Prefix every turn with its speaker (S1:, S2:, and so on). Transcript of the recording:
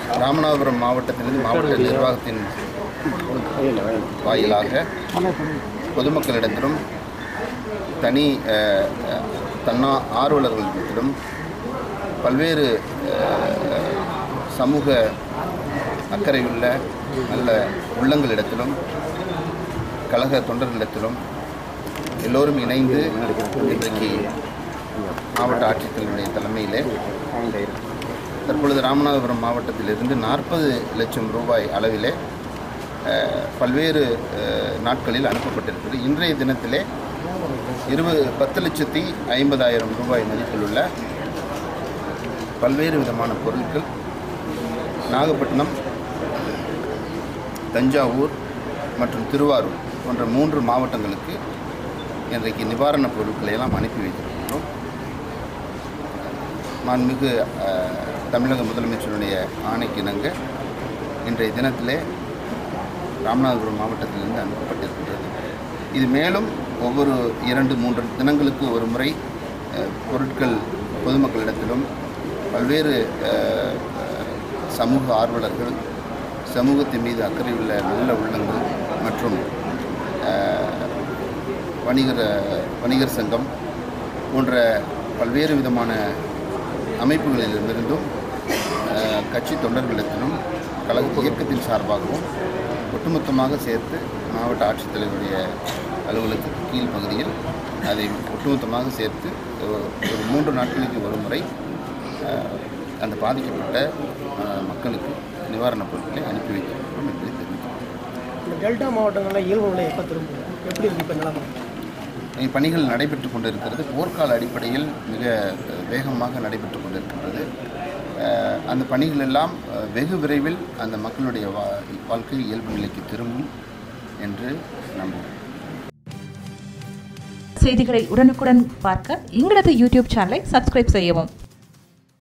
S1: ராமநாதபுரம் மாவட்டத்திலிருந்து மாவட்ட நிர்வாகத்தின் வாயிலாக பொதுமக்களிடத்திலும் தனி ஆர்வலர்களிடத்திலும் பல்வேறு சமூக அக்கறையுள்ள நல்ல உள்ளங்களிடத்திலும் கழக தொண்டர்களிடத்திலும் எல்லோரும் இணைந்து இன்றைக்கு மாவட்ட ஆட்சித்தலைவருடைய தலைமையிலே தற்பொழுது ராமநாதபுரம் மாவட்டத்திலிருந்து 40 லட்சம் ரூபாய் அளவிலே பல்வேறு நாட்களில் அனுப்பப்பட்டிருக்கிறது. இன்றைய தினத்திலே 10,50,000 ரூபாய் மதிப்பிலுள்ள பல்வேறு விதமான பொருட்கள் நாகப்பட்டினம், தஞ்சாவூர் மற்றும் திருவாரூர் போன்ற 3 மாவட்டங்களுக்கு இன்றைக்கு நிவாரணப் பொருட்களை எல்லாம் அனுப்பி வைத்திருக்கின்றோம். மாண்புமிகு தமிழக முதலமைச்சருடைய ஆணைக்கிணங்க இன்றைய தினத்திலே ராமநாதபுரம் மாவட்டத்திலிருந்து அனுப்பப்பட்டிருக்கின்றது. இது மேலும் ஒவ்வொரு 2-3 தினங்களுக்கு ஒரு முறை பொருட்கள் பொதுமக்களிடத்திலும் பல்வேறு சமூக ஆர்வலர்கள், சமூகத்தின் மீது அக்கறையுள்ள நல்ல உள்ளங்கள் மற்றும் வணிகர் சங்கம் போன்ற பல்வேறு விதமான அமைப்புகளிலிருந்தும் கட்சி தொண்டர்களிடத்திலும் கழக இயக்கத்தின் சார்பாகவும் ஒட்டுமொத்தமாக சேர்த்து மாவட்ட ஆட்சித்தலைவருடைய அலுவலகத்துக்கு கீழ் பகுதியில் அதை ஒட்டுமொத்தமாக சேர்த்து ஒரு 3 நாட்களுக்கு ஒரு முறை அந்த பாதிக்கப்பட்ட மக்களுக்கு நிவாரணப் பொருட்களை அனுப்பி வைத்திருக்கிறோம் என்பதை தெரிவிக்கிறோம்.
S2: டெல்டா மாவட்டங்களில் இயல்பு நிலை எப்போ திரும்ப எப்படி இருக்கு இப்போ நிலைமை?
S1: பணிகள் நடைபெற்று கொண்டிருக்கிறது. போர்க்கால அடிப்படையில் மிக வேகமாக நடைபெற்று கொண்டிருக்கின்றது. அந்த பணிகள் எல்லாம் வெகு விரைவில் அந்த மக்களுடைய வாழ்க்கை இயல்பு நிலைக்கு திரும்பும் என்று நம்புகிறோம்.
S3: செய்திகளை உடனுக்குடன் பார்க்க எங்களது யூடியூப் சேனலை சப்ஸ்கிரைப் செய்யவும்.